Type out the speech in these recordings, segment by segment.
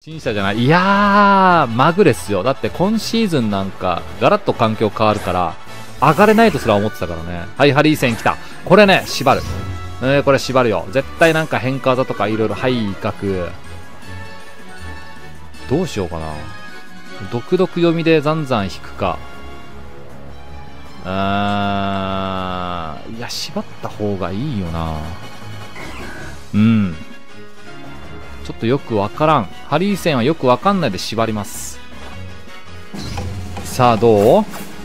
新車じゃない。いやー、まぐれっすよ。だって今シーズンなんか、ガラッと環境変わるから、上がれないとすら思ってたからね。はい、ハリー戦来た。これね、縛る。これ縛るよ。絶対なんか変化技とかいろいろ、はい、威嚇。どうしようかな。独々読みでザンザン引くか。いや、縛った方がいいよな。うん。ちょっとよくわからん。ハリー戦はよくわかんないで縛ります。さあ、どう？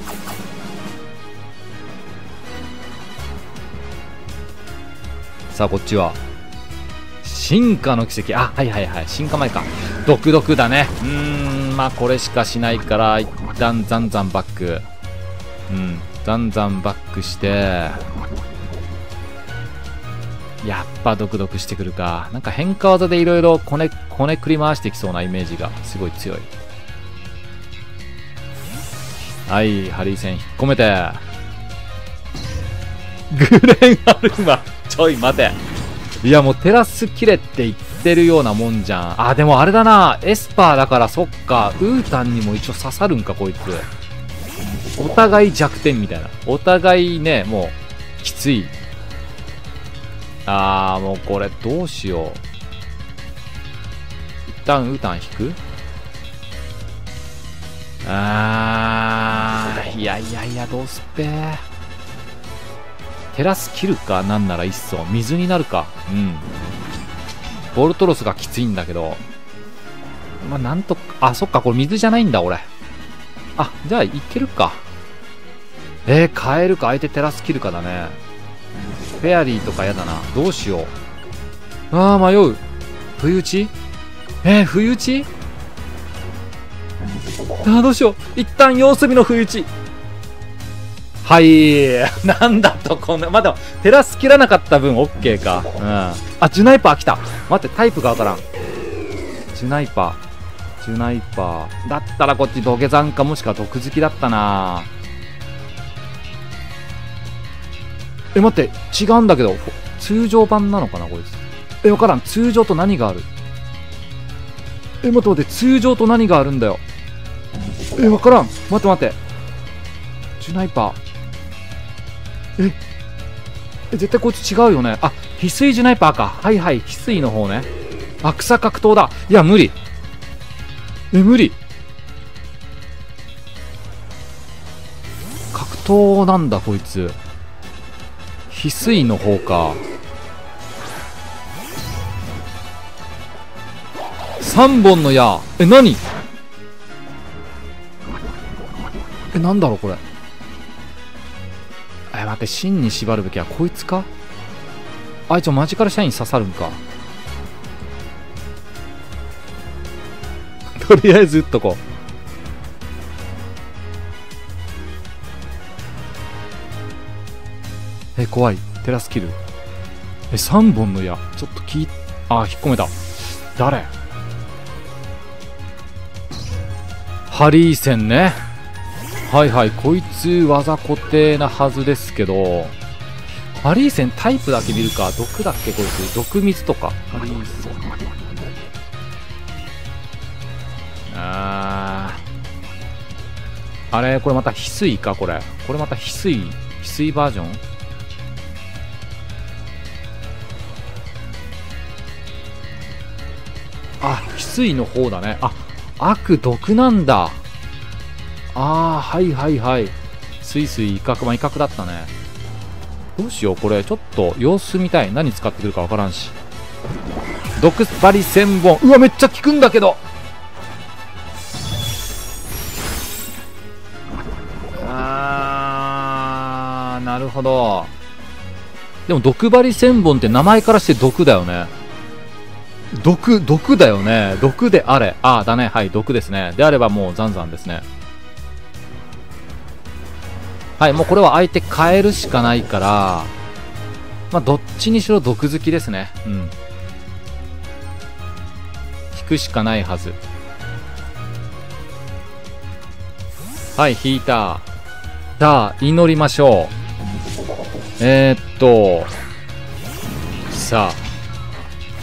さあ、こっちは。進化の奇跡。あ、はいはいはい。進化前か。独々だね。まあ、これしかしないから、一旦ザンザンバック。ザンザンバックして、やっぱ独々してくるか。なんか変化技でいろいろこねくり回してきそうなイメージがすごい強い。はい、ハリー戦引っ込めて。グレンアルマ。ちょい待て。いやもうテラス切れって言ってるようなもんじゃん。あ、でもあれだな。エスパーだからそっか。ウータンにも一応刺さるんか、こいつ。お互い弱点みたいな。お互いね、もう、きつい。もうこれどうしよう。一旦ウータン引く？いやいやいや、どうすっぺー。テラス切るか、なんならいっそ。水になるか。ボルトロスがきついんだけど。まあ、なんとか、そっか、これ水じゃないんだ、俺。じゃあ、いけるか。変えるか、相手テラス切るかだね。フェアリーとかやだな。どうしよう。迷う。不意打ち？不意打ち？どうしよう。一旦様子見の不意打ち。はい。なんだと、こんな。まだ、テラス切らなかった分、オッケーか。ジュナイパー来た。待って、タイプがわからん。ジュナイパー。だったらこっち土下座かもしくは毒好きだったな。待って、違うんだけど、通常版なのかな、こいつ。わからん。通常と何がある？待って、通常と何があるんだよ。わからん。待って。ジュナイパー。絶対こいつ違うよね。翡翠ジュナイパーか。はいはい、翡翠の方ね。草格闘だ。いや、無理。無理。格闘なんだ、こいつ。翡翠の方か。3本の矢。何？なんだろうこれ。待って、芯に縛るべきはこいつか？マジカルシャイン刺さるんか。とりあえず撃っとこう。怖い。テラスキル。3本の矢。ちょっと引っ込めた。誰？ハリー戦ね。はいはい。こいつ技固定なはずですけど、ハリー戦タイプだけ見るか。毒だっけこいつ。毒水とか。ハリー戦。あれこれまた翡翠かこれ。これまた翡翠バージョン？翡翠の方だね。悪毒なんだ。はいはいはい。スイスイ威嚇。威嚇だったね。どうしようこれ。ちょっと様子見たい。何使ってくるかわからんし。毒針1000本。うわめっちゃ効くんだけど。なるほど。でも毒針1000本って名前からして毒だよね。毒だよね。毒であれ。だね。はい、毒ですね。であればもうザンザンですね。はい、もうこれは相手変えるしかないから、どっちにしろ毒好きですね。引くしかないはず。はい、引いた。さあ、祈りましょう。さあ。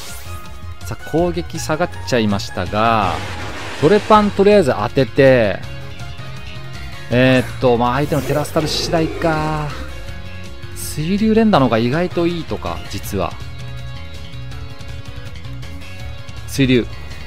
攻撃下がっちゃいましたが、トレパンとりあえず当てて、まあ相手のテラスタル次第か。水流連打の方が意外といいとか、実は。水流。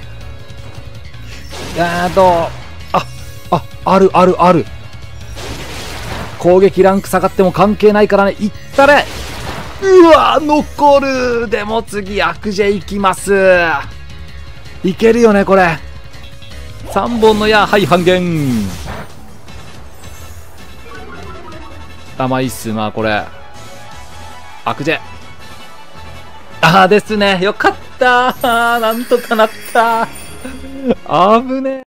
あるあるある。攻撃ランク下がっても関係ないからね。いったれ。うわ、残る。でも次、悪ジェいきます。いけるよね、これ。3本の矢、はい、半減。まあいいっす。まあこれ。悪ジェ。ですね。よかった。なんとかなった。危ねえ。